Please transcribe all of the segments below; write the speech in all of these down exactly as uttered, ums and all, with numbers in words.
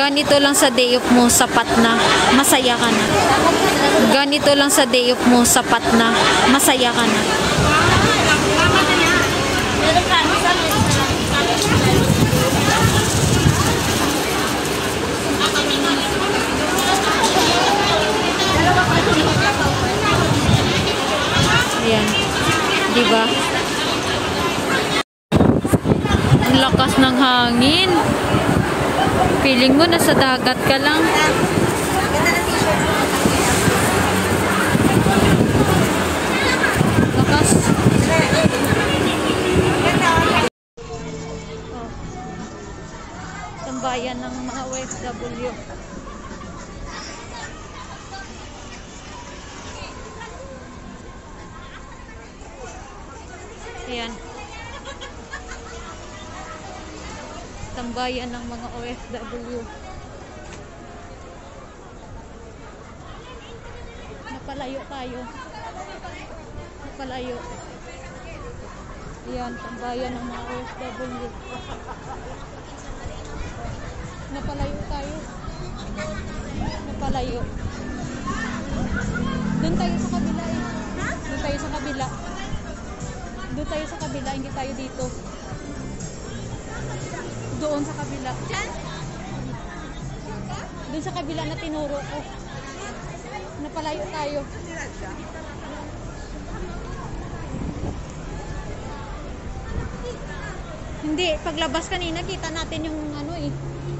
Ganito lang sa day off mo, sapat na, masaya ka na. Ganito lang sa day off mo, sapat na, masaya ka na. Ayan, di ba? Ang lakas ng hangin. Feeling mo nasa dagat ka lang. Lakas. Oh. Tambayan ng mga O F W. Ayan. Tambayan ng mga O F W. Napalayo tayo. Napalayo. Ayan, tambayan ng mga O F W. Napalayo tayo. Napalayo. Doon tayo sa kabila eh. Doon tayo sa kabila. Doon tayo sa kabila, hindi tayo dito. Doon sa kabila. Doon sa kabila na tinuro ko. Napalayo tayo. Hindi, paglabas kanina kita natin yung ano eh.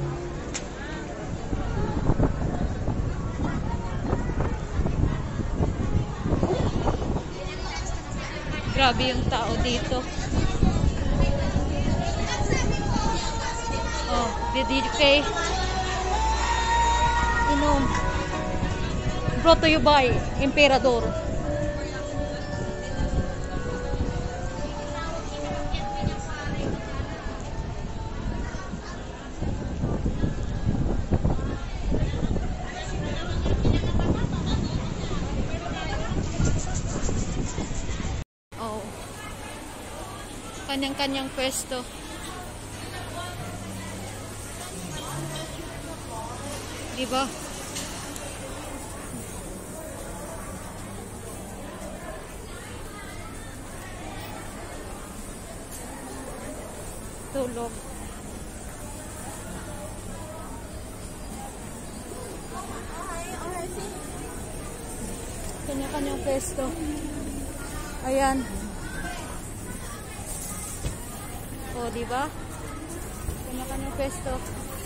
Grabe yung tao dito. Oh, D D K. Inom. Brought to you by Emperador. Oh. Kanyang-kanyang pwesto. Diba? Tulog. Kanya-kanyang pwesto. Ayan. O, diba? Kanya-kanyang pwesto.